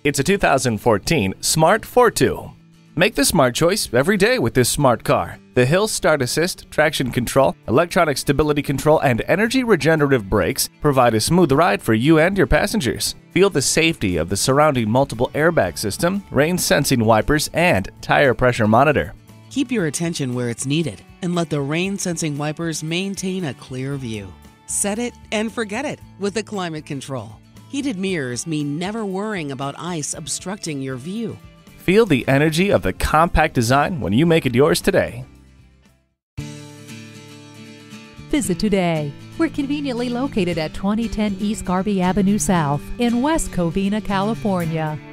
It's a 2014 Smart Fortwo. Make the smart choice every day with this smart car. The Hill Start Assist, traction control, electronic stability control, and energy regenerative brakes provide a smooth ride for you and your passengers. Feel the safety of the surrounding multiple airbag system, rain-sensing wipers, and tire pressure monitor. Keep your attention where it's needed and let the rain-sensing wipers maintain a clear view. Set it and forget it with the climate control. Heated mirrors mean never worrying about ice obstructing your view. Feel the energy of the compact design when you make it yours today. Visit today. We're conveniently located at 2010 East Garvey Avenue South in West Covina, California.